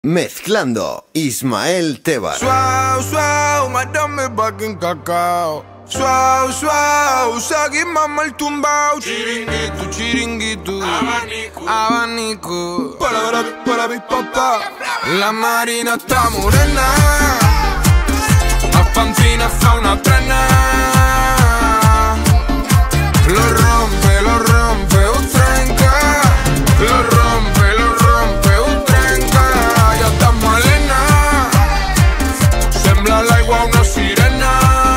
Mezclando Ismael Tebar. Suau, suau, madame bakin cacao. Suau, suau, sagui mama el tumbao. Chiringuito, chiringuito, abanico, abanico. Para mi papá. La marina está morena, la pancina fa una trena. Lo rompe, un trenca. Lo rompe, un trenca. Ya está malena, sembla l'aigua una sirena.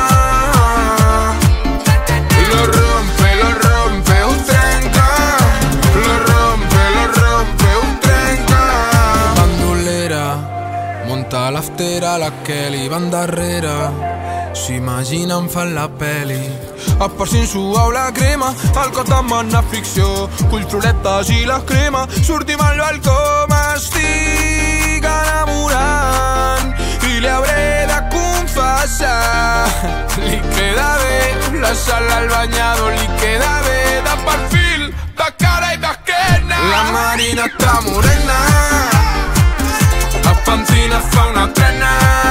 Lo rompe, un trenca. Lo rompe, un trenca. Bandolera, monta l'aftera, la Kelly van darrere. S'imaginen fan la peli, esparcint suau la crema, el cos demana ficció, colxoletes i la crema, sortim al balcó, m'estic enamorant i li hauré de confessar. Li queda bé la sala al banyador, li queda bé de perfil, de cara i d'esquena. La marina està morena, la pancina fa una trena.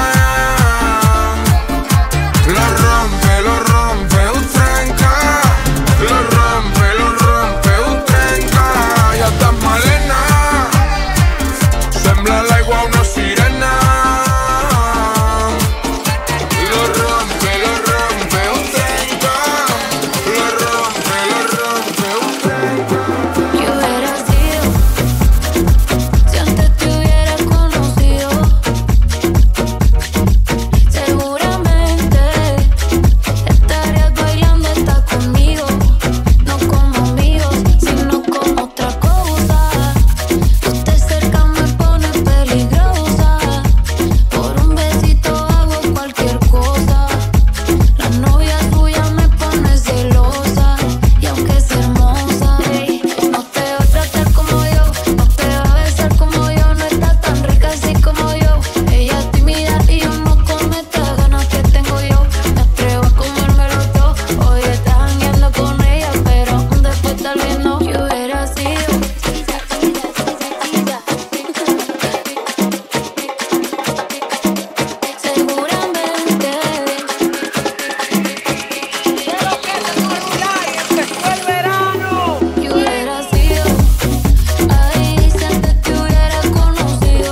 Lo rompe, un trenca. Lo rompe, un trenca. Ja està malena, sembla l'aigua una sirena. Lo rompe, un trenca. Lo rompe, un trenca. ¿Qué hubiera sido si antes te hubiera conocido? Seguramente estarías bailando hasta conmigo, no como amigos, sino como otra cosa. Usted cerca me pone peligrosa, por un besito hago cualquier cosa. La novia tuya me pone celosa, y aunque es hermosa, ey, no te va a tratar como yo, no te va a besar como yo, no está tan rica así como yo. Ella es tímida y yo no come estas ganas que tengo yo. Me atrevo a comérmelo todo, hoy estás jangueando con ella, pero después tal vez no. ¿Qué hubiera sido? Seguramente. ¿Qué hubiera sido? Ay, si antes te hubiera conocido.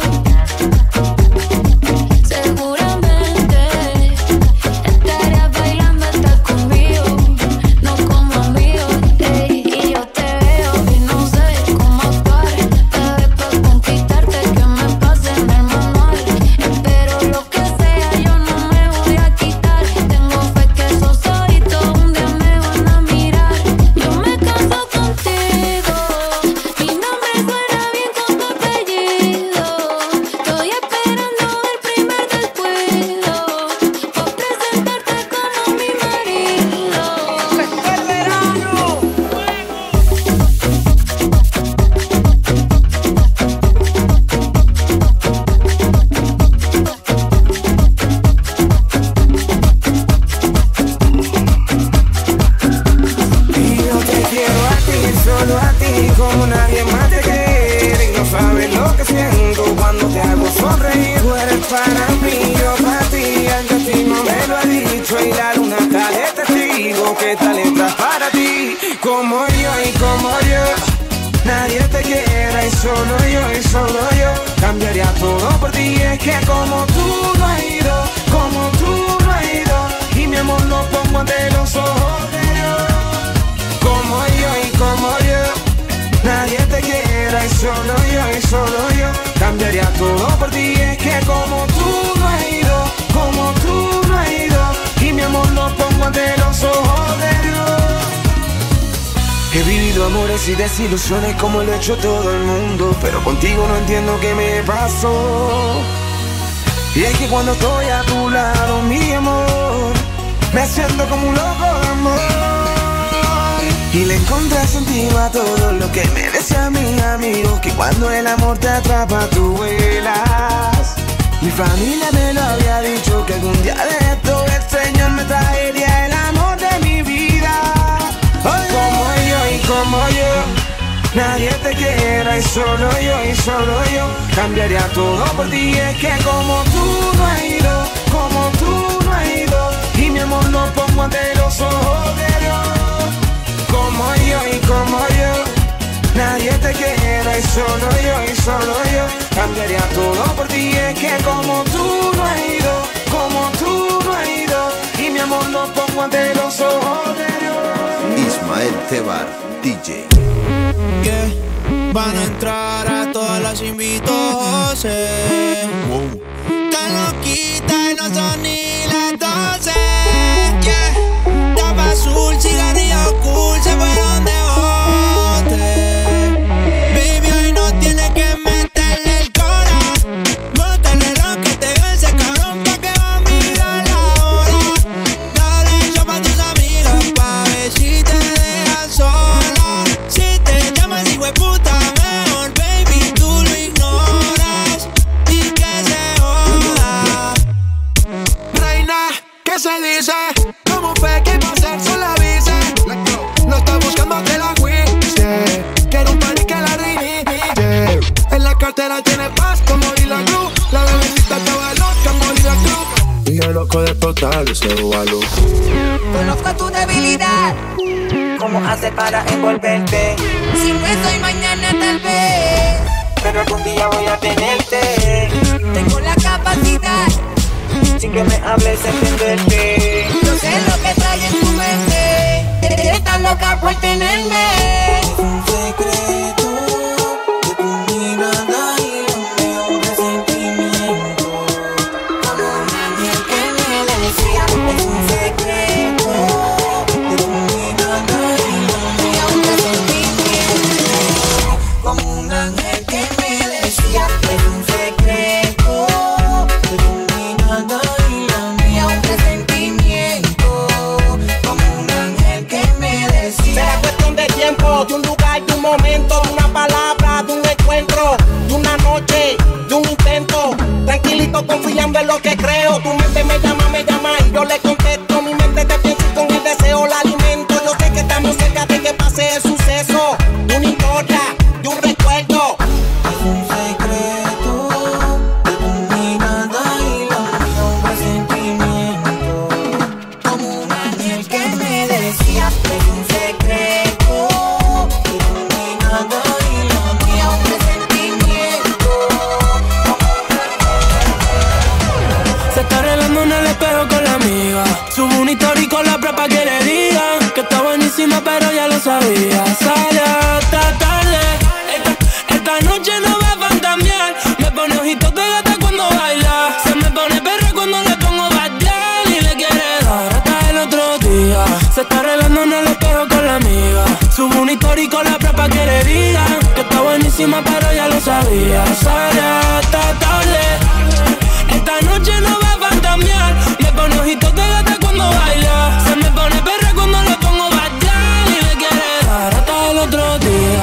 Seguramente estarías bailando hasta conmigo, no como amigos, ey. Y yo te veo y no sé cómo actuar. Bebé, pa' conquistarte que me pase en el manual. Espero lo que sea, yo no me voy a quitar. Tengo fe que esos ojitos un día me van a mirar. Yo me caso contigo, mi nombre suena bien con tu apellido. Estoy esperando el primer descuido, por presentarte como mi marido. Y yo te quiero a ti, solo a ti, como nadie más te quiere. Y no sabes lo que siento cuando te hago sonreír. Tú eres para mí, yo para ti. El destino me lo ha dicho y la luna está de testigo que esta letra es para ti. Como yo y como yo, nadie te quiere y solo yo cambiaría todo por ti. Es que como tú no has ido, como tú no has ido, y mi amor lo pongo ante los ojos de Dios. Como yo y como yo, nadie te quiere y solo yo cambiaría todo por ti. Es que como tú no has ido, como tú no has ido, y mi amor lo pongo ante los ojos de Dios. He vivido amores y desilusiones como lo ha hecho todo el mundo, pero contigo no entiendo qué me pasó. Y es que cuando estoy a tu lado, mi amor, me siento como un loco de amor. Y le encontré sentido a todo lo que me decía mi amigo, que cuando el amor te atrapa tú vuelas. Mi familia me lo había dicho, que algún día de esto el Señor me traería el amor de mi vida. Como yo y como yo, nadie te quiera y solo yo cambiaría todo por ti. Es que como tú no has ido, como tú no has ido, y mi amor lo pongo ante los ojos de Dios. Como yo, nadie te quiera y solo yo cambiaría todo por ti. Es que como tú no has ido, como tú no has ido, y mi amor lo pongo ante los ojos de Dios. Ismael Tebar, DJ. Yeah. Van a entrar a todas las invitoses. Wow. Tan loquita y no son ni las 12. Yeah. Tapa azul, cigarrillo cool, se fue donde bote. Baby, hoy no tiene que meterle el cora. Bótale lo que te ve ese cabrón pa' que va a mirar la hora. Dale yo pa' tus amigas pa' ver si te dejan sola. Si te llamas hijo de puta, mejor baby tú lo ignoras y que se joda. Reina, ¿qué se dice? ¿Cómo fue que va a ser sola avise? No está buscando que la guise. Quiero un party que la reinicie. En la cartera tiene paz como Lila Cruz. La bebecita estaba loca como Lila Cruz. Y yo loco de explotar ese bubalo. Conozco tu debilidad. ¿Cómo hacer para envolverte? Si no es hoy, mañana tal vez. Pero algún día voy a tenerte. Tengo la capacidad. Sin que me hables, entenderte. Yo sé lo que trae en tu mente. Estás loca por tenerme. Es un secreto de tu mirada y un presentimiento. Como un ángel que me decía. Es un secreto de tu mirada y un presentimiento. Como un ángel que me decía. Es un secreto de tu mirada Y a un presentimiento. Como un ángel que me decía. Será cuestión de tiempo, de un lugar, de un momento, de una palabra, de un encuentro, de una noche, de un intento. Tranquilito, confiando en lo que creo. Tu mente me llama y yo le contesto. Mi mente te piensa y con el deseo la alimento. Yo sé que estamos cerca de que pase el suceso, de una historia, de un recuerdo. Es un secreto de tu mirada y la mía un presentimiento. Como un ángel que me decía. Es un secreto de tu mirada y la Y mía a un presentimiento. Se está arreglando en el espejo con la amiga. Subo un story con la prepa que le digan que está buenísima pero ya lo sabía. Sale hasta tarde. Esta noche no va a fantamear. Me pone ojitos de gata cuando baila. Se me pone perra cuando le pongo batear y le quiere dar hasta el otro día. Se está arreglando en el espejo con la amiga. Subo un story con la prepa que le digan que está buenísima pero ya lo sabía. Sale hasta tarde. Esta noche no va a fantamear. Me pone ojitos de gata cuando baila. Se me pone perra cuando le pongo batear y le quiere dar hasta el otro día.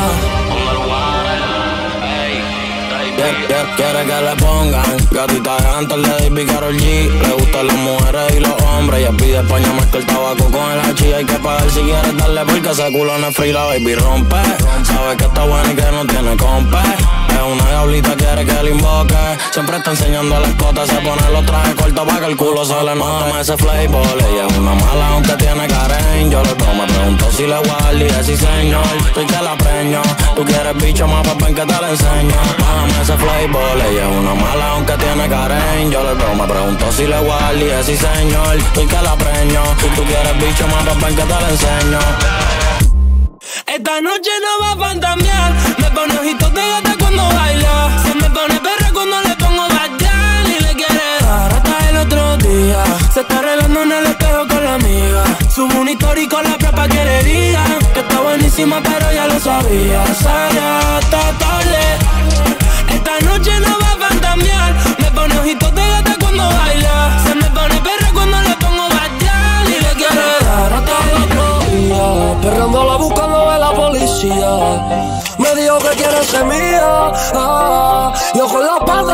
Quiere que le pongan gatita antes de Baby Karol G. Le gustan las mujeres y los hombres. Ella pide España más que el tabaco con el hachi. Hay que pagar si quieres darle porque ese culo no es free. La baby rompe. Sabe que está buena y que no tiene compe. Es una diablita, quiere que le invoque. Siempre está enseñando las cotas. Se pone los trajes cortos para que el culo se le note. Toma ese flavor. Ella es una mala aunque tiene Karen. Yo le tomo, me pregunto si le guardi. Y sí señor, estoy que la preño. Tú quieres bicho más papá en que te la enseño. Bájame ese flavor. Ella es una mala aunque tiene Karen. Yo le tomo, me pregunto si le guardi. Y sí señor, estoy que la preño. Tú quieres bicho más papá en que te la enseño. Esta noche no va a fantamear. Me pone ojitos de gata cuando baila. Se me pone perra cuando le pongo batear y le quiere dar hasta el otro día. Se está arreglando en el espejo con la amiga. Subo un story con la prepa que le digan que está buenísima pero ya lo sabía. Sale hasta tarde. Esta noche no va a fantamear. Me pone ojitos de gata cuando baila. Se me pone perra cuando le pongo batear y le quiere dar hasta el otro día. Perreándola buscando a la policía. Me dijo que quiere ser mía. Yo con la espalda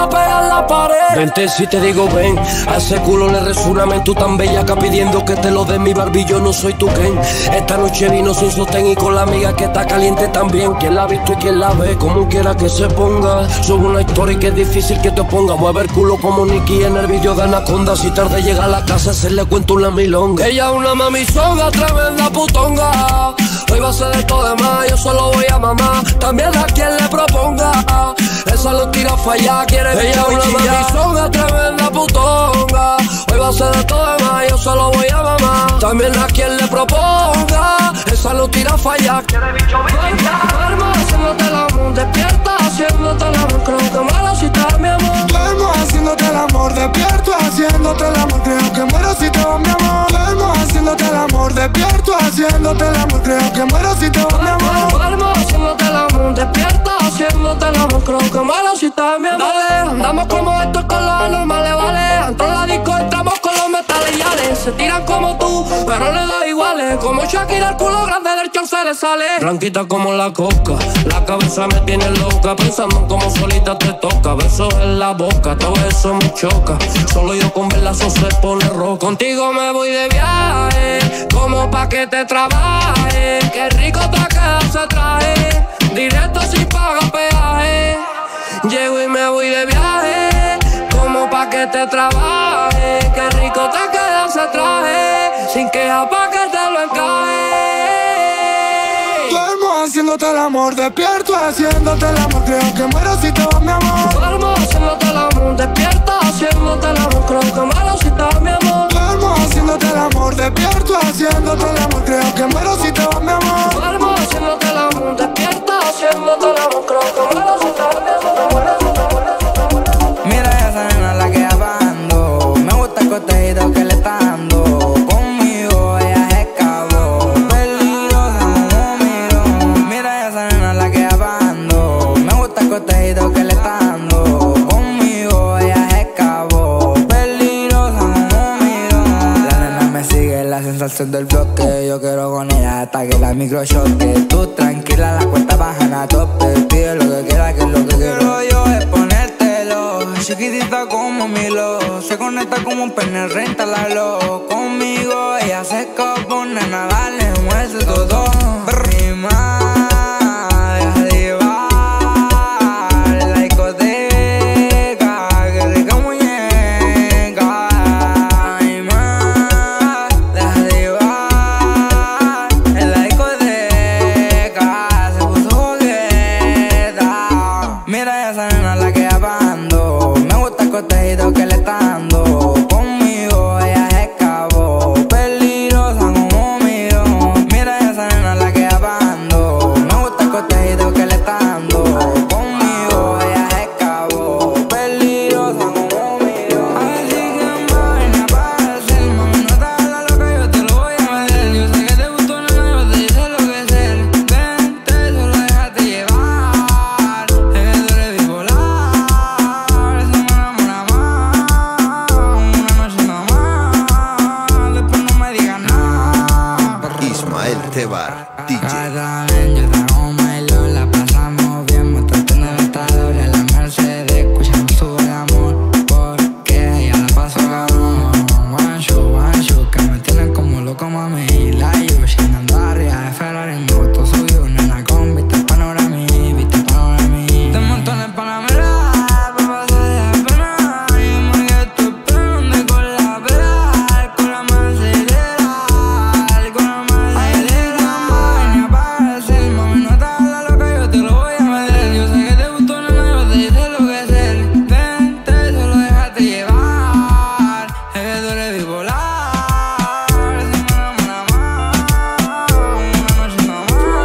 a pegar la pared. Vente si te digo ven, a ese culo le resuena tú tan bellaca pidiendo que te lo dé mi barbillo, no soy tu Ken. Esta noche vino sin sostén y con la amiga que está caliente también. Quien la ha visto y quien la ve, como quiera que se ponga. Son una historia que es difícil que te oponga. Mueve el culo como Nicky en el vídeo de Anaconda. Si tarde llega a la casa se le cuento una milonga. Ella es una mamizonga, tremenda putonga. Hoy va a ser de todo de más, yo solo voy a mamá. También a quien le proponga. Esa lo tira a fallar, quiere ella es una mamizonga, tremenda putonga. Hoy va a ser de todo de más, yo solo voy a mamá. También a quien le proponga. Esa lo tira a fallar, quiere bicho bichilla. Duermo haciéndote el amor, despierta haciéndote el amor. Creo que muero si te vas, mi amor. Duermo haciéndote el amor, despierto haciéndote el amor. Creo que muero si te vas, mi amor. Duermo haciéndote el amor, despierto haciéndote el amor. Creo que muero si te vas, mi amor. Duermo haciéndote el amor, despierta haciéndote el amor. Creo que muero si te vas, mi amor. Dale, andamos como estos con los anormales, vale. Entro en la disco, entramos con los metales y ales. Se tiran como tú, pero le da iguales. Como Shakira, el culo grande del chon se le sale. Blanquita como la coca, la cabeza me tiene loca. Pensando en cómo solita te toca. Besos en la boca, todo eso me choca. Solo yo con verla eso se pone rojo. Contigo me voy de viaje, como pa' que te trabaje. Qué rico te queda ese traje, directo sin pagar peaje. Llego y me voy de viaje, como pa' que te trabaje. Qué rico te queda ese traje, sin queja pa' que te lo encaje. Duermo haciéndote el amor, despierto haciéndote el amor. Creo que muero si te vas, mi amor. Duermo haciéndote el amor, despierta haciéndote el amor. Creo que muero si te vas, mi amor. Duermo haciéndote el amor, despierto haciéndote el amor. Creo que muero si te vas, mi amor. Duermo haciéndote el amor, despierta haciéndote el amor. Creo que muero si te vas, mi amor. Mira esa nena la que abando. Me gusta el cotejito que le está dando. Conmigo ella se escapó, peligrosa como mirón. Mira esa nena la que abando. Me gusta el cotejito que le está dando. Conmigo ella se escapó, peligrosa como mirón. La nena me sigue, la sensación del bloque. Yo quiero con ella hasta que la micro choque. Tú tranquila, la cuenta bajan a tope. Pide lo que quiera, que es lo que quiero yo es ponértelo. Chiquitita como Milo, se conecta como un pene, reintalalo. Conmigo ella se escapó, nena, dale, muestre todo. Prima, deja de llevar la discoteca, qué rica muñeca. Ay, más, deja de llevar en la discoteca, se puso coqueta. Mira esa nena la que abando. Me gusta el cotejito que le está dando. Conmigo ella se escapó, peligrosa como mirón. Mira esa nena la que abando. Me gusta el cotejito que le está dando. Conmigo ella se escapó, peligrosa como mirón. Así que vaina para hacer, mami, no te hagas loca, yo te lo voy a meter. Yo sé que te gustó, nena, yo te hice lo que es él. Vente, solo déjate llevar. Es que tú eres bipolar. Ismael Tebar, DJ. Cada vez yo te hago Milo, la pasamos bien, mostrarte en el estado de la Mercedes, escuchando su amor, porque ya la paso cabrón. One show, que me tienen como loco, mami, y la yo, sin andar arriba de Ferrari, moto suyo, nena con vista panorama, te monto en el Panamera, pa' pasar de pena, y me quedo esperando con la pera, con la Mercedes, con la Mercedes. Para hacer, mami, no te hagas loca, yo te lo voy a meter. Yo sé que te gustó, nena, yo te hice lo que es él. Vente, solo déjate llevar. Es que tú eres bipolar. Si me enamora más, una noche nada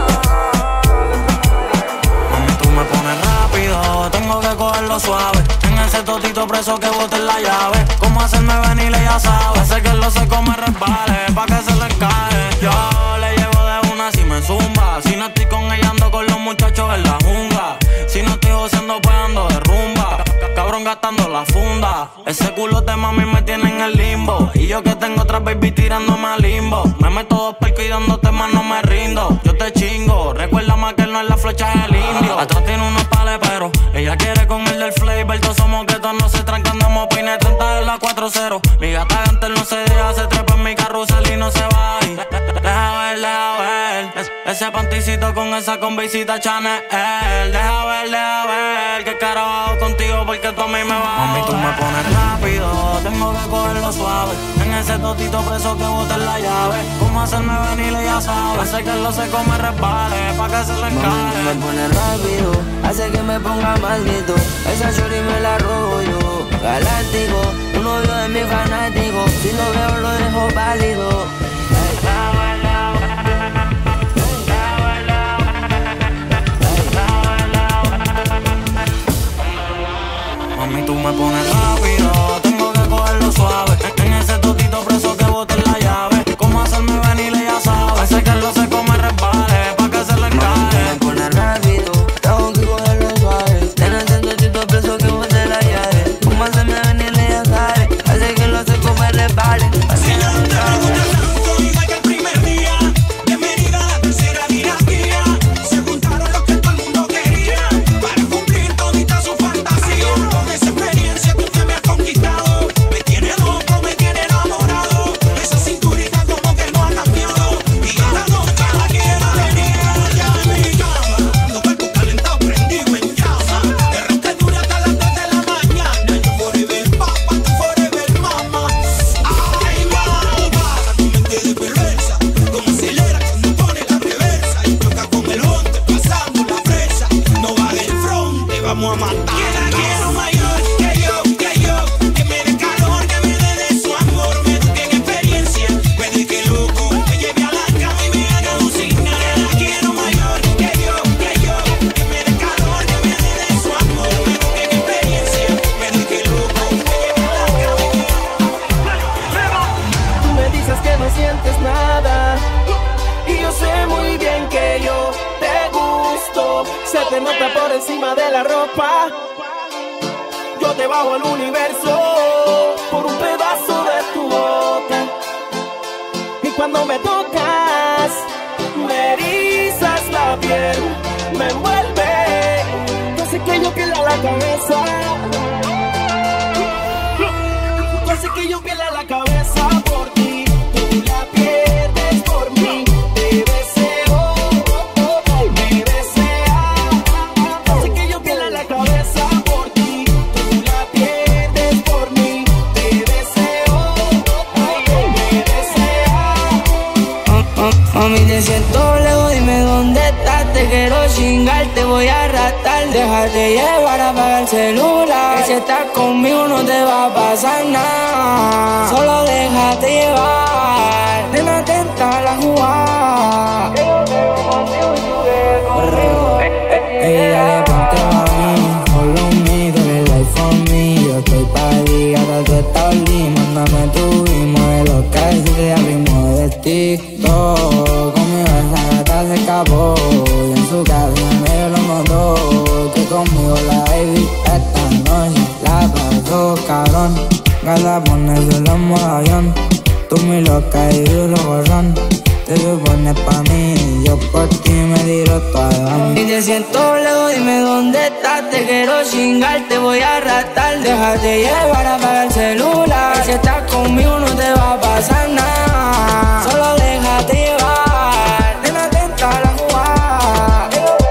más. Mami, tú me pones rápido, tengo que cogerlo suave. En ese totito preso que bote la llave. Cómo hacerme venir, ella sabe. Hacer que lo seco me resbale, pa' que se le encaje. Yo le llevo de una si me zumba. Si no estoy con ella ando con los muchachos en la jungla. Si no estoy goceando pues ando de rumba. Cabrón gastando la funda. Ese culo de mami me tiene en el limbo. Y yo que tengo otras baby tirándome al limbo. Me meto dos percos y dándote más no me rindo. Yo te chingo, recuerda más que él no es la flecha, es el indio. Atrás tiene unos pales pero ella quiere con el del flavor. Todos somos que estas no se trancan, andamos peine 30 en la 4-0. Mi gata antes no se deja, se trepa en mi carrusel y no se va. Deja ver, ese panticito con esa convisita Chanel. Deja ver, que carajo contigo porque tú a mí me vas. Mami, tú me pones rápido, tengo que cogerlo suave. En ese totito preso que bote la llave. ¿Cómo hacerme venir ya sabes? Hace que lo seco me resbale, pa' que se le encare. Mami, me pone rápido, hace que me ponga maldito. Esa shorty me la robo yo, galáctico. Tu novio es mi fanático, si lo veo lo dejo pálido. Mami, tú me pones rápido, tengo que cogerlo suave. En ese totito preso que bote la llave. ¿Cómo hacerme venir ya sabes? Hace que lo seco me resbale, pa' que se le encare. Mami, tú me pones rápido, tengo que cogerlo suave. En ese totito preso que bote la llave. ¿Cómo hacerme venir ya sabes? Hace que lo seco me resbale. Se nota por encima de la ropa. Yo te bajo el universo por un pedazo de tu boca. Y cuando me tocas, me erizas la piel, me envuelve, hace que yo pierda la cabeza. Hace que yo pierda la cabeza por ti. Tú la pierdes por mí. Te deseo, me desea. Hace que yo pierda la cabeza por ti. Tú la pierdes por mí. Te deseo, me desea. Mami, te siento lejos, dime dónde estás. Te quiero chingar, te voy a arrastrar. Déjate llevar, apaga el celular. Que si estás conmigo no te va a pasar nada. Solo déjate llevar. Nena, atenta a la jugada. Ella le ponte a mí, follow me, dale like for me. Yo estoy pa' ti, ahora tú estás lindo. Mándame tu ritmo, lo que hay, si te abrimos de TikTok. Conmigo esa gata se escapó, y en su cabeza me lo notó. Que conmigo la baby esta noche la pasó cabrón. Gata ponerse en modo avión, tú mi loca y yo lo gorrón. Te pones pa' mí, yo por ti me tiro toda. Y te siento lejos, dime dónde estás. Te quiero chingar, te voy a arrastrar. Déjate llevar, apaga el celular. Que si estás conmigo no te va a pasar nada. Solo déjate llevar. Nena, atenta a la jugada.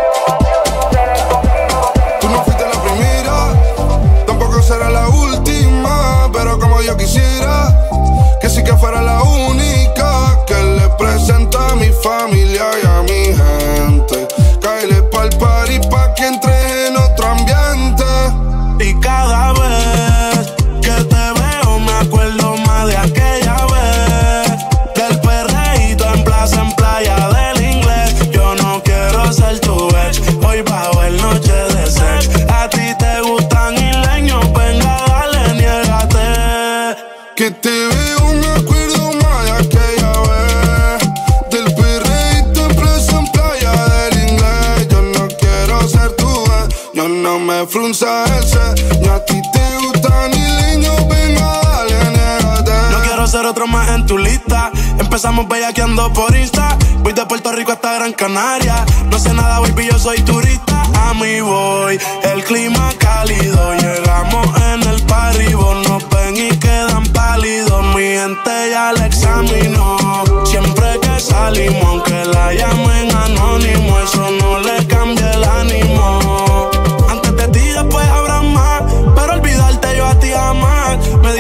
Tú no fuiste la primera, tampoco será la última. Pero como yo quisiera que sí que fuera la única que le presenta a mi familia y a mi gente. Cáele pa'l party pa' que entres en otro ambiente. Y cada vez que te veo me acuerdo más de aquella vez. Del perreíto en playa del inglés. Yo no quiero ser tu ex, hoy bajo el noche de sex. A ti te gustan isleños, venga dale, niégate. Que te veo me acuerdo más de aquella vez. Del perreíto en playa del inglés. Yo no quiero ser tu ex, yo no me frunza ese. Ni a ti te gusta ni leño, venga dale, niégate. No quiero ser otro más en tu lista. Empezamos bellaqueando por Insta. Voy de Puerto Rico hasta Gran Canaria. No sé nada, baby, yo soy turista. A mí voy, el clima cálido. Llegamos en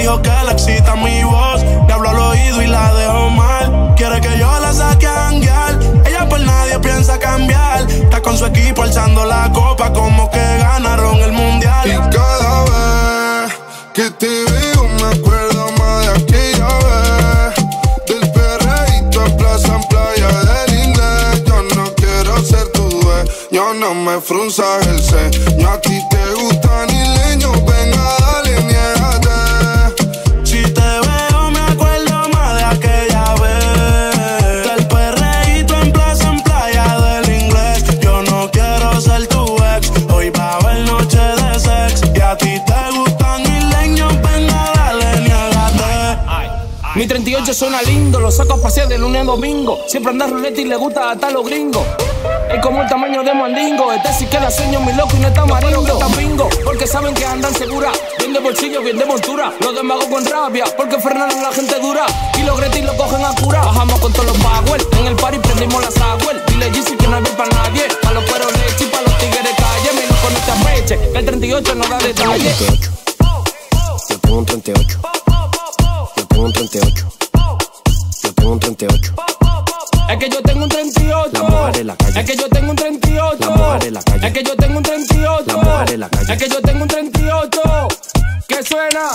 dijo que le excita mi voz. Le hablo al oído y la dejo mal. Quiere que yo la saque a janguear. Ella por nadie piensa cambiar. Está con su equipo alzando la copa como que ganaron el mundial. Y cada vez que te veo me acuerdo más de aquella vez. Del perreíto en plaza, en playa del Inés. Yo no quiero ser tu dueño, no me frunzas el ceño. A ti te gustan isleños, venga dale, niégate. Si te veo me acuerdo más de aquella vez. Del perreíto en plaza, en playa del Inglés. Yo no quiero ser tu ex, hoy va a haber noche de sex. Y a ti te gustan isleños, venga dale, niégate. Mi 38 suena lindo, lo saco a pasear de lunes a domingo. Siempre anda ruleta y le gusta hasta los gringos. Es como el tamaño de Mandingo. Este sí queda sueño, mi loco, y no está marindo. Que está bingo, porque saben que andan segura. Bien de bolsillo, bien de montura. Los demagos con rabia, porque frenaron a la gente dura. Y los gretis lo cogen a cura. Bajamos con todos los power. En el party prendimos la Sagüel. Dile Yeezy que no hay para nadie. Pa' los perros leche y pa' los tigres calle. Mi loco no te apeche, que el 38 no da detalle. Yo tengo un 38. Yo tengo un 38. Yo tengo un 38. Es que yo tengo un 38. La mujer en la calle. Es que yo tengo un 38. La mujer en la calle. Es que yo tengo un 38. La mujer en la calle. Es que yo tengo un 38. ¿Qué suena?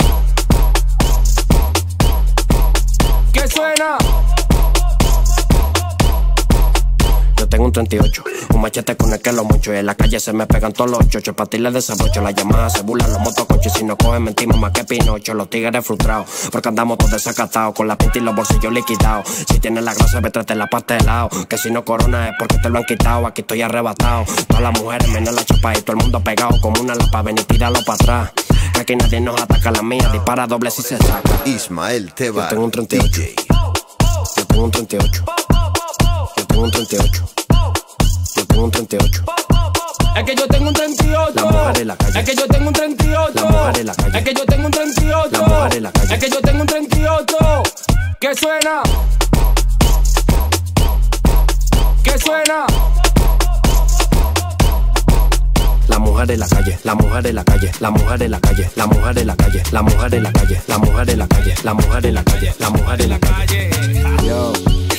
¿Qué suena? Yo tengo un 38, un machete con el que lo mucho. Y en la calle se me pegan todos los chochos. Pa' ti les desabrocho, las llamadas se burlan los motoconchos. Y si no cogen mentimos más que Pinocho. Los tigres frustrados, porque andamos todos desacatados. Con la pinta y los bolsillos liquidados. Si tienes la grasa, vete la pastelado. Que si no corona es porque te lo han quitado. Aquí estoy arrebatado. Todas las mujeres menos la chapa y todo el mundo pegado. Como una lapa, ven y tíralo para atrás. Que aquí nadie nos ataca, la mía dispara doble si se saca. Ismael Tebar. Yo tengo un 38. Yo tengo un 38. Yo tengo un 38. Yo tengo un 38. Es que yo tengo un 38. La mujer en la calle. Es que yo tengo un 38. La mujer en la calle. Es que yo tengo un 38. La mujer en la calle. Es que yo tengo un 38. ¿Qué suena? ¿Qué suena? La mujer en la calle, la mujer en la calle, la mujer en la calle, la mujer en la calle, la mujer en la calle, la mujer en la calle, la mujer en la calle, la mujer en la calle. Yo,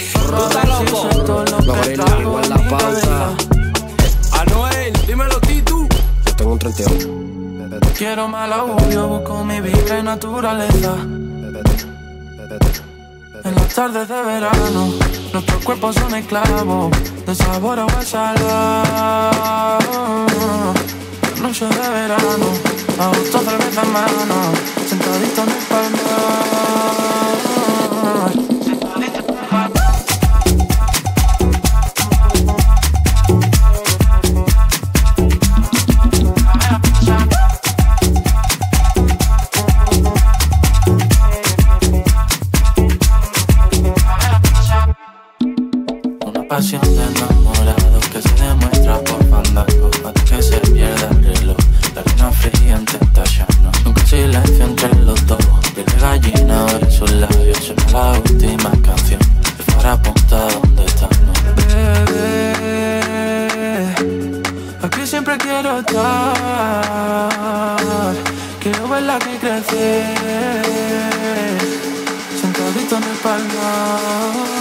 los gorilas igual la pauta. Anuel, dímelo Titu. Yo tengo un 38. Quiero mal audio, busco mi vibra y naturaleza. En las tardes de verano, nuestros cuerpos son esclavos de sabor agua salada. Noche de verano, agosto cerveza en mano, sentadito en el palmar. Pasión de enamorados que se demuestra por fandango, hasta que se pierda el reloj. La luna fría en tentación, nunca silencio entre los dos. Piel de gallina de sus labios, suena la última canción. El faro apunta donde están, ¿no? Bebé, aquí siempre quiero estar. Quiero verla que crecer, sentadito en el palmar.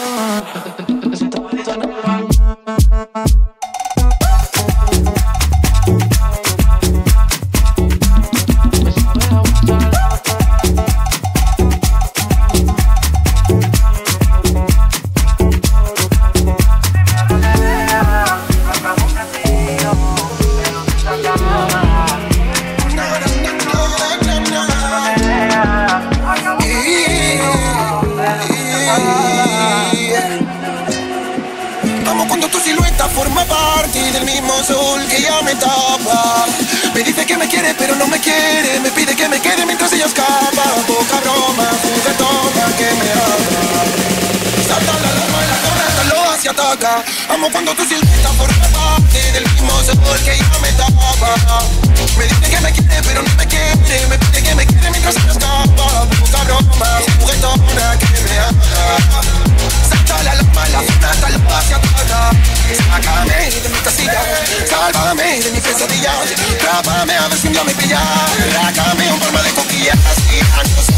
Forma parte del mismo sol que ya me tapa. Me dice que me quiere pero no me quiere. Me pide que me quede mientras ella escapa. Poca broma, juguetona que me habla. Salta la alarma y la tormenta lo hace ataca. Amo cuando tu silueta forma parte del mismo sol que ya me tapa. Me dice que me quiere pero no me quiere. Me pide que me quede mientras ella escapa. Poca broma, juguetona que me habla. Salta la alarma y la tormenta lo hace ataca. Sácame de mi casilla, sálvame de mi pesadilla. Trápame a ver si un día me pilla. Rácame un palma de coquillas y años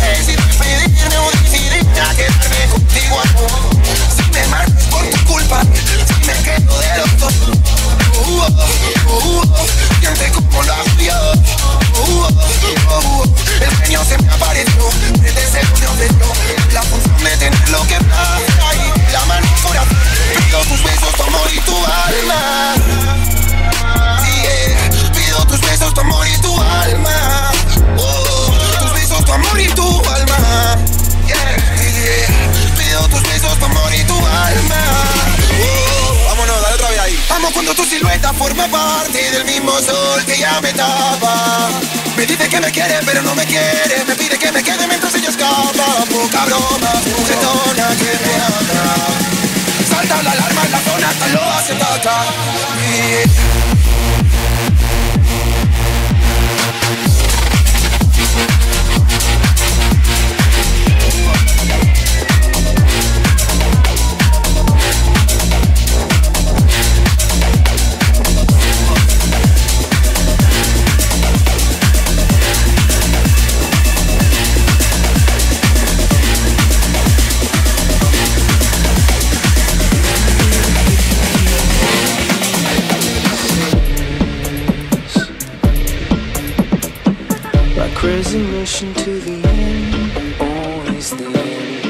sol que ya me tapa. Me dice que me quiere pero no me quiere, me pide que me quede mientras ella escapa. Poca broma, juguetona que me atrapa. Salta la alarma en la zona, hasta lo hace tata. Crazy mission to the end, always the end.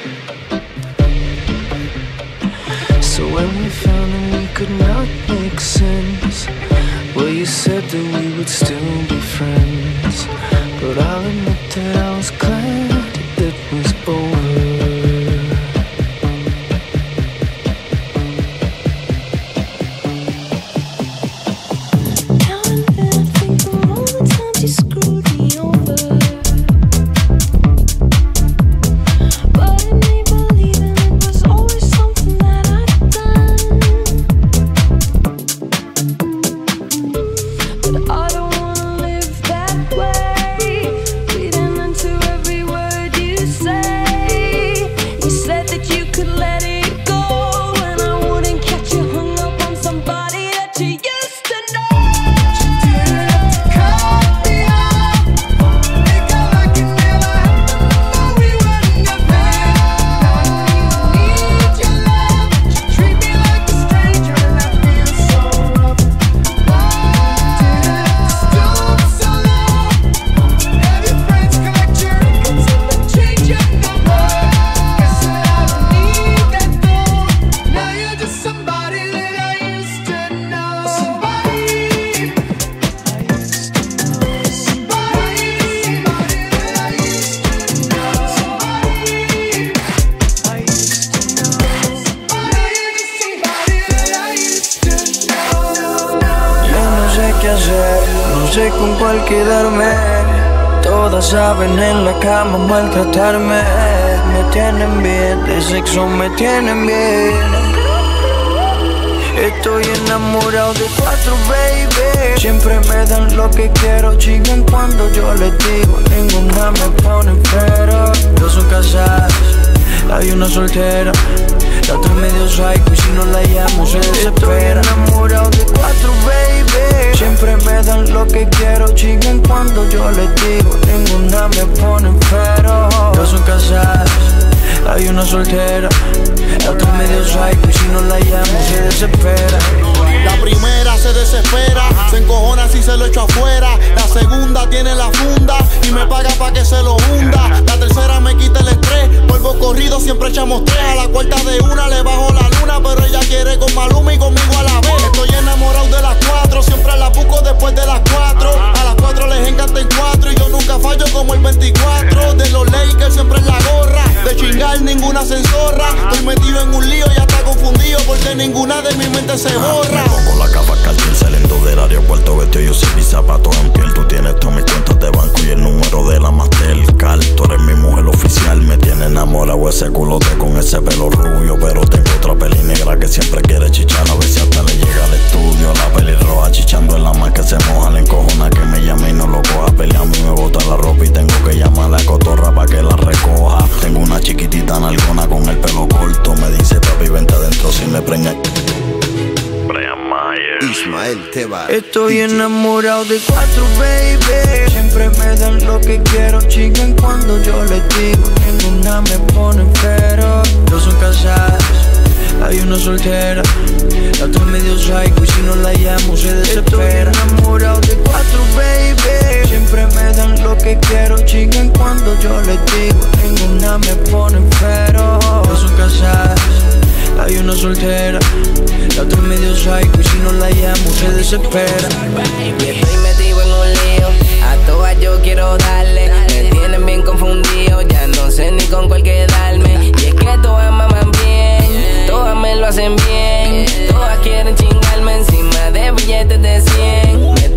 So when we found that we could not make sense, well, you said that we would still be friends. But I'll admit that I was glad it was over. No sé con cuál quedarme. Todas saben en la cama maltratarme. Me tienen bien, de sexo me tienen bien. Estoy enamorado de 4, baby. Siempre me dan lo que quiero, chingan cuando yo les digo. Ninguna me pone pero. Dos son casadas, hay una soltera, la otra medio psycho y si no la llamo se desespera. Estoy enamorado de 4, baby. Siempre me dan lo que quiero, chingan cuando yo les digo. Ninguna me pone pero. Dos son casadas, hay una soltera, la otra medio psycho y si no la llamo se desespera. La primera se desespera, se encojona si se lo echo afuera. La segunda tiene la funda y me paga pa' que se lo hunda. La tercera me quita el estrés, vuelvo corrido, siempre echamos 3. A la cuarta de una le bajo la luna, pero ella quiere con Maluma y conmigo a la vez. Estoy enamorado de las 4, siempre la busco después de las 4. A las 4 les encanta el 4 y yo nunca fallo como el 24. De los Lakers siempre en la gorra, de chingar ninguna se enzorra. Estoy metido en un lío y hasta confundido porque ninguna de mi mente se borra. Con la capa cartel saliendo del aeropuerto, vestido yo sin mis zapatos en piel. Tú tienes todas mis cuentas de banco y el número de la Mastercard. Tú eres mi mujer oficial, me tiene enamorado ese culote con ese pelo rubio. Pero tengo otra peli negra que siempre quiere chichar, a ver si hasta le llega al estudio. La pelirroja chichando en la más que se moja, le encojona que me llame y no lo coja. Peleamos y me bota la ropa y tengo que llamar a la cotorra pa' que la recoja. Tengo una chiquitita nalgona con el pelo corto, me dice papi vente adentro si me preña. Ismael Tebar. Estoy enamorado de 4, baby. Siempre me dan lo que quiero, chingan cuando yo les digo. Ninguna me pone pero. Dos son casadas, hay una soltera, la otra medio psycho y si no la llamo se desespera. Estoy enamorado de 4, baby. Siempre me dan lo que quiero, chingan cuando yo les digo. Ninguna me pone pero. Dos son casadas, hay una soltera, la otra medio psycho y si no la llamo se desespera. Y estoy metido en un lío, a todas yo quiero darle. Me tienen bien confundido, ya no sé ni con cuál quedarme. Y es que todas maman bien, todas me lo hacen bien. Todas quieren chingarme encima de billetes de 100.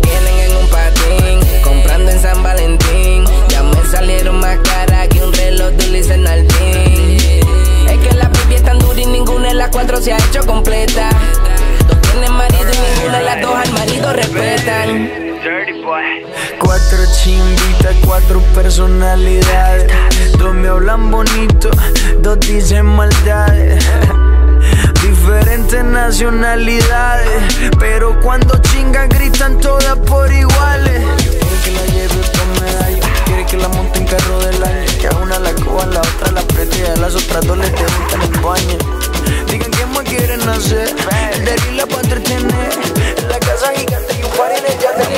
personalidades. Dos me hablan bonito, dos dicen maldades. Diferentes nacionalidades, pero cuando chingan gritan todas por iguales. Quiere que la lleve con medallas, quiere que la monte en carro del año, que a una la coja, la otra la apriete y a las otras dos les debutan en el baño. Digan quién más quieren hacer, el de Lila pa' entretener, en la casa gigante y un par en el yate.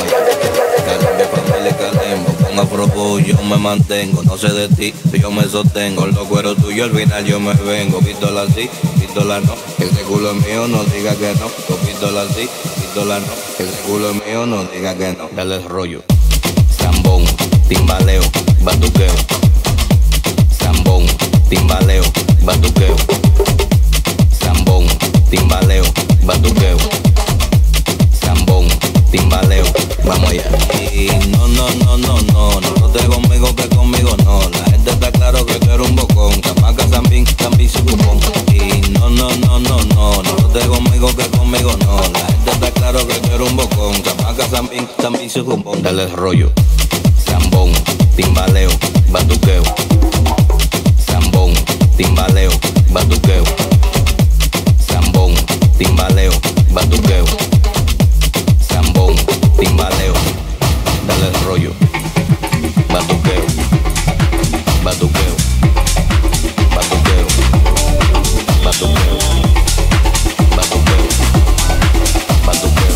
Con afro yo me mantengo, no sé de ti, yo me sostengo. Los cueros tuyos al final yo me vengo. Pistola sí, pistola no, ese culo es mío, no diga que no. Pistola sí, pistola no, ese culo es mío, no diga que no. Dale rollo, zambón, timbaleo, batuqueo. Zambón, timbaleo, batuqueo. Zambón, timbaleo, batuqueo. Zambón, timbaleo, vamos allá. Y no te conmigo que conmigo no. La gente está claro que tú eres un bocón. Camaca, zambín, su cupón. Y no te conmigo que conmigo no. La gente está claro que tú eres un bocón. Camaca, zambín, su cupón. Dale rollo, zambón, timbaleo, batuqueo. Zambón, timbaleo, batuqueo. Zambón, timbaleo, batuqueo. Zambón, timbaleo, dale rollo, batuqueo, batuqueo, batuqueo, batuqueo, batuqueo, batuqueo,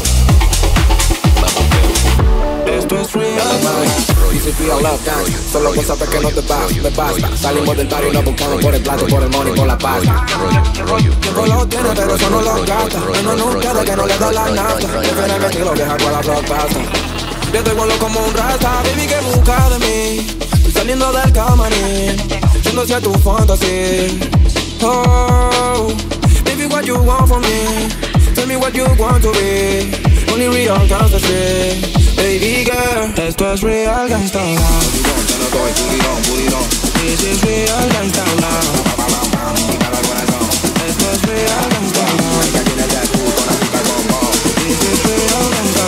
batuqueo. Esto es real, man. Dice real love dance. Solo con saber que no te basta. Salimos del barrio y nos buscamos por el plato, por el money, por la pasta. Tiempo lo tiene, pero eso no lo gasta. Uno nunca de que no le da la nafta. Prefiere mentir lo deja con la propasta. Yo estoy bueno como un rasta. Baby, que busca de mí. Estoy saliendo del camarín, yendo hacia tu fantasía. Oh, baby, what you want from me? Tell me what you want to be. Only real gangsta shit. Baby girl, esto es real gangsta love. This is real gangsta love. Esto es real gangsta love. This is real gangsta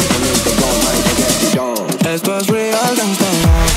love. Esto es real gangsta love.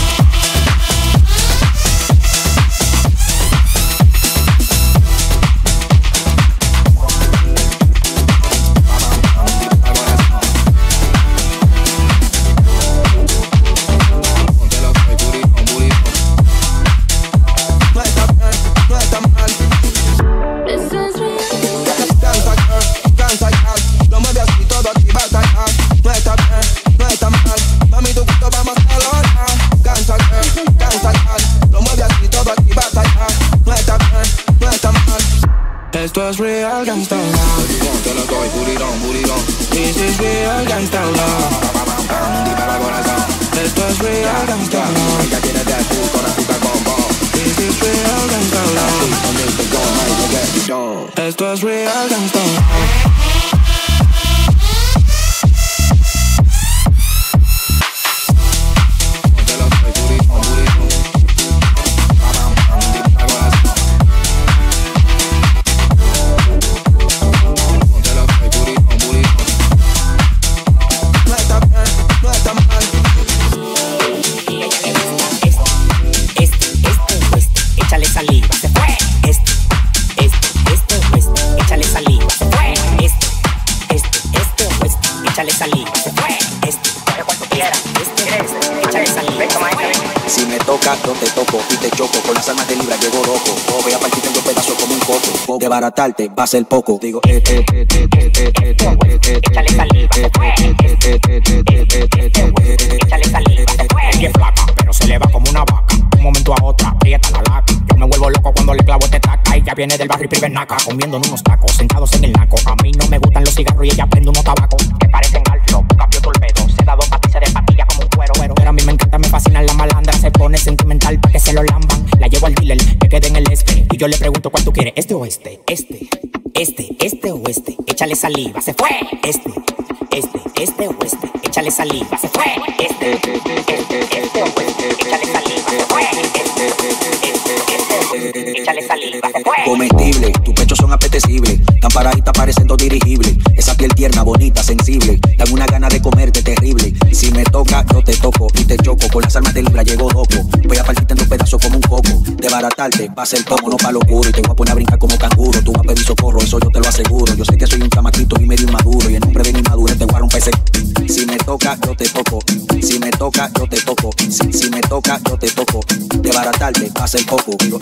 Esto es real gangsta love. Te lo doy, burirón. This is real gangsta love. Esto es real gangsta love. Ella tiene de azul con azúcar bombón. This is real gangsta love. Esto es real gangsta love. Te toco y te choco, con las armas de libra llego loco. Voy a partirte en dos pedazos como un coco. De baratarte va a ser poco. Digo, échale saliva, échale saliva. Ella es flaca, pero se le va como una vaca. De un momento a otra, aprieta la laca. Yo me vuelvo loco cuando le clavo este taca. Ella viene del barrio y prive naca, comiendo unos tacos, sentados en el naco. A mí no me gustan los cigarros y ella prende unos tabacos que parecen alflo, cambio torpedo. Se da dos patices de patilla como un cuero. Pero a mí me encanta, me fascinan la malandra. Se pone sentimental pa' que se lo lamban. La llevo al dealer, que quede en el este. Y yo le pregunto cuál tú quieres, este o este. Este o este. Échale saliva, se fue. Este o este. Échale saliva, se fue. Este o este. Échale saliva, se fue. Échale saliva, se fue. Comestible, tus pechos son apetecibles. Tan paraditas parecen dos dirigibles. Esa piel tierna, bonita, sensible. Dan una gana de comerte terrible. Si me toca, yo te toco y te choco. Con las armas de libra llego loco. Voy a partirte en dos pedazos como un coco. Desbaratarte, va a ser como no pa' lo oscuro. Y te voy a poner a brincar como canguro. Tú vas a pedir socorro, eso yo te lo aseguro. Yo sé que soy un chamaquito y medio inmaduro. Y en nombre de mi madurez te voy a romper ese. Si me toca, yo te toco. Si me toca, yo te toco. Si me toca, yo te toco. Desbaratarte, va a ser poco. Digo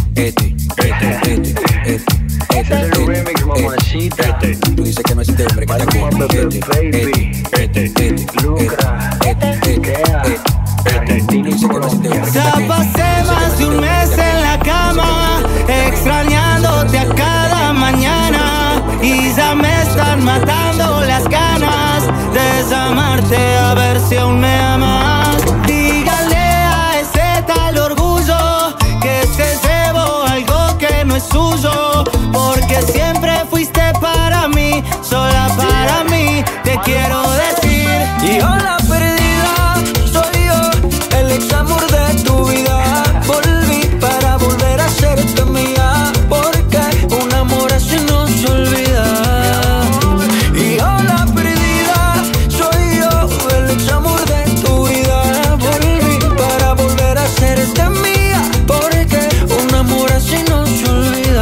Tú dices que no existe hombre que te Ya pasé más de un mes en la cama, extrañándote a cada mañana. Y ya me están matando las ganas de desamarte, a ver si aún me amas. Dígale a ese tal orgullo que se llevó algo que no es suyo, porque siempre fuiste para mí, sola para mí, te quiero decir. Y hola perdida, soy yo, el ex amor de tu vida. Volví para volver a serte mía, porque un amor así no se olvida. Y hola perdida, soy yo, el ex amor de tu vida. Volví para volver a serte mía, porque un amor así no se olvida.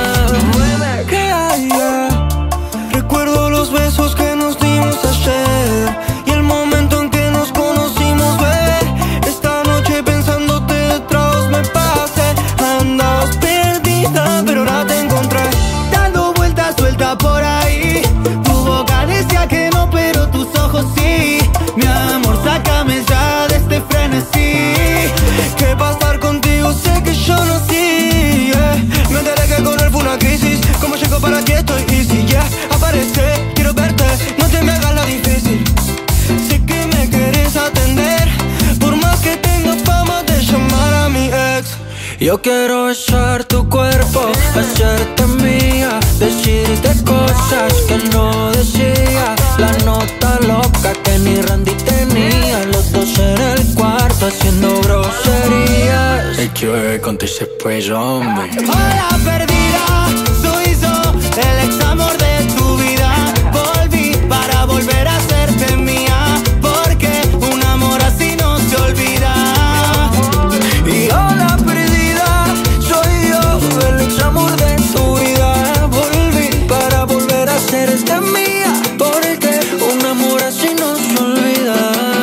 Recuerdo los besos que nos dimos ayer y el momento en que nos conocimos, bebé. Esta noche pensándote detrás me pasé. Andabas perdida, pero ahora te encontré, dando vueltas suelta por ahí. Tu boca decía que no, pero tus ojos sí. Mi amor, sácame ya de este frenesí, que pa' estar contigo sé que yo no sí. Me enteré que con él fue una crisis. ¿Cómo llego para aquí? Estoy easy, yeah. Aparece, quiero verte, no te me hagas la difícil. Sé que me quieres atender, por más que tenga fama de llamar a mi ex. Yo quiero besar tu cuerpo, hacerte mía, decirte cosas que no decía. La nota loca que ni Randy tenía, los dos en el cuarto haciendo groserías. Hay que beber con tu después, hombre. Hola perdida, soy yo, el ex amor de tu vida. Volví para volver a hacerte mía, porque un amor así no se olvida. Y hola perdida, soy yo, el ex amor de tu vida. Volví para volver a hacerte mía, porque un amor así no se olvida.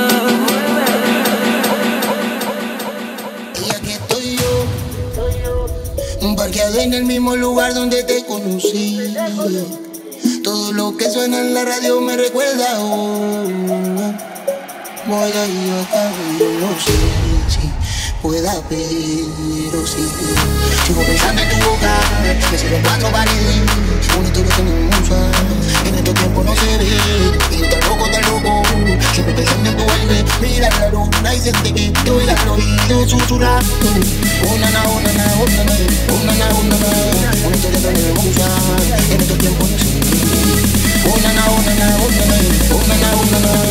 Y aquí estoy yo, parqueado en el mismo lugar donde te conocí. Todo lo que suena en la radio me recuerda a vos. Voy a ir acá, yo no sé si pueda, pero sí. Sigo pensando en tu boca, me sirven 4 paredes. Una historia que me musa, en estos tiempos no se ve. Y yo tan loco, siempre pensando en tu baile. Mira la luna y siente que te oiga al oído susurrar. Una na, una na, una na, una na, una na. Una historia que me musa, en estos tiempos no se ve. Una na, una na, una na, una na, una na.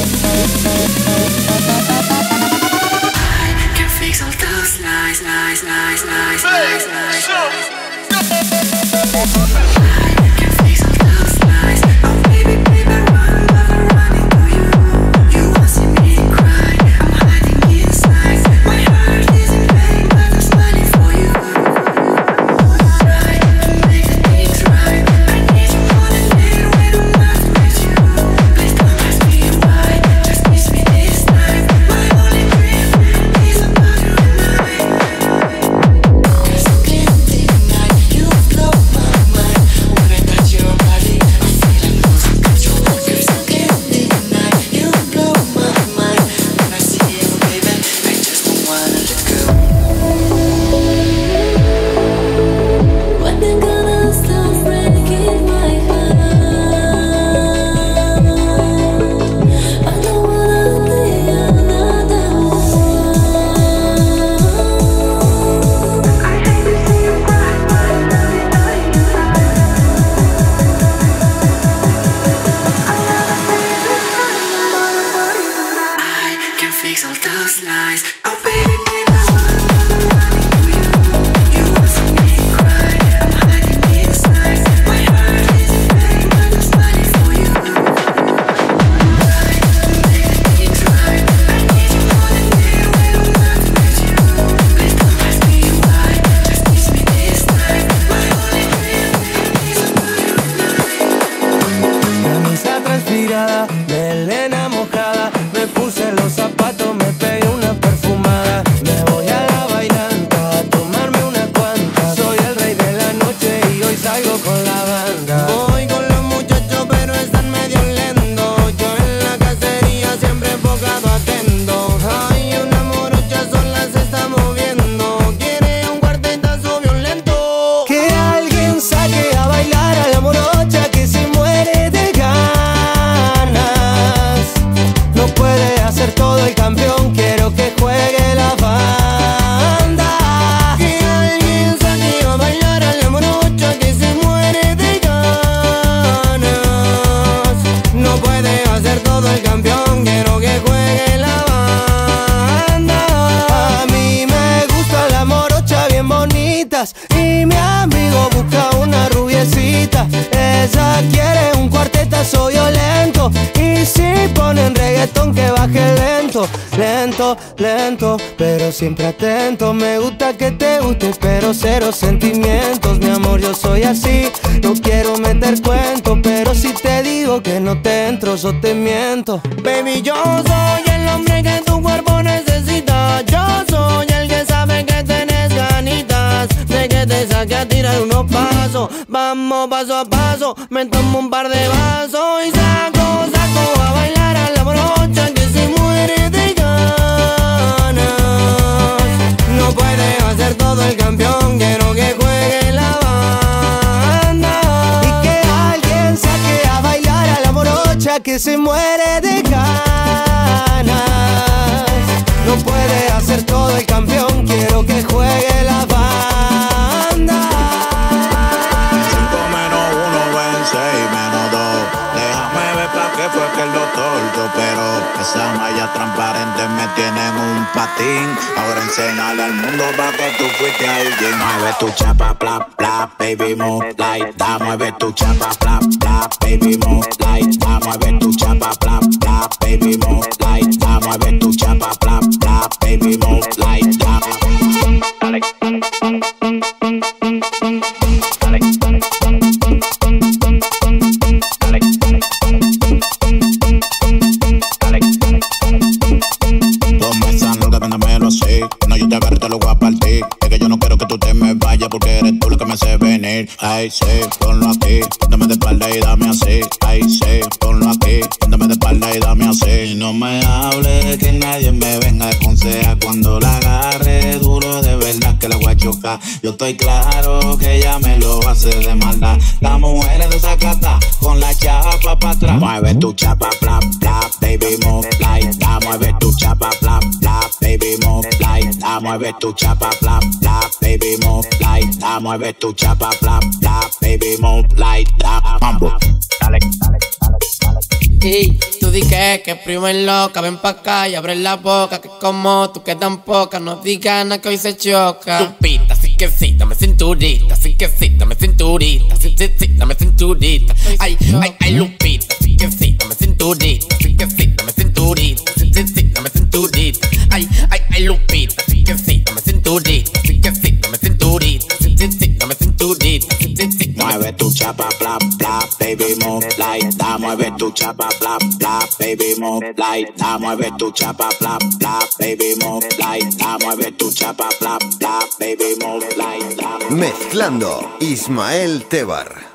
Fix all those lies, lies, lies, lies, lies, lies, Can't fix all those lies. Oh baby, baby, I'm running to you. You wanna see me cry? I'm hiding inside. My heart is in pain, but I'm smiling for you. Try to make the things right. I need you more than little when I'm not with you. Please don't ask me why, just kiss me this time. My only dream is another night. There's a glint in the night, you blow my mind. bolitas. Y mi amigo busca una rubiecita. Ella quiere un cuartetazo violento. Y si ponen reggaetón que baje lento. Lento, lento, pero siempre atento. Me gusta que te guste, pero cero sentimientos. Mi amor, yo soy así, no quiero meter cuentos, pero si te digo que no te entro, yo te miento. Baby, yo soy el hombre que tu cuerpo necesita. Yo soy el que sabe que tenés ganitas de que te saque a tirar unos pasos. Vamos paso a paso, me tomo un par de vasos y saco a bailar a la brocha que se muere de ganas. No puede hacer todo el campeón, quiero que juegue la banda. Y que alguien saque a bailar a la morocha que se muere de ganas. No puede hacer todo el campeón, quiero que juegue la banda. 5 menos 1 ven 6 menos 2. Déjame ver pa' qué fue que lo torto, pero esa malla transparente me tienen un patín. Ahora enséñale al mundo pa' que tú fuiste alguien. Mueve tu chapa, bla, bla, baby, move like that. Mueve tu chapa, bla, bla, baby, move like that. Mueve tu chapa, bla, bla, baby, move like that. Mueve tu chapa, bla, bla, baby, move like that. Ponme esa nalga, véndamelo así. No, yo te agarro y te lo voy a partir. Es que yo no quiero que tú te me vayas porque eres tú la que me hace venir. Ay, sí, ponlo aquí, dame de espalda y dame así. Ay, sí, ponlo aquí, dame de espalda y dame así. Y no me hables que nadie me venga a aconsejar. Cuando la agarre duro de verdad que la voy a chocar. Yo estoy claro que ella me lo hace de maldad. Las mujeres de Zacatá con la chapa para atrás. Mueve tu chapa, bla, bla, baby, move like that. Mueve tu chapa, bla, bla, baby, move like that. Mueve tu chapa, bla, bla, baby, move like that. Mueve tu chapa, bla, bla, baby, move like that. Mambo. Dale, dale, dale, dale. Y tú di que prima es loca, ven pa' acá y abre la boca. Que como tú que tan poca, no digas nada que hoy se choca. Lupita, sí que sí, dame cinturita, sí que sí, dame cinturita, sí, sí, sí, dame cinturita. Ay, ay, ay, Lupita, sí que sí, dame cinturita, sí que sí, dame cinturita, sí, sí, sí, dame cinturita. Ay, ay, ay, Lupita, sí que sí, dame cinturita, sí que sí, dame cinturita, sí, sí, sí, dame cinturita, sí, sí, sí. Mueve tu chapa, bla, bla, baby, move like that. Mueve tu chapa, bla, bla, baby, move like that. Mueve tu chapa, bla, bla, baby, move like that. Mueve tu chapa, bla, bla, baby, move like that. Mezclando Ismael Tebar.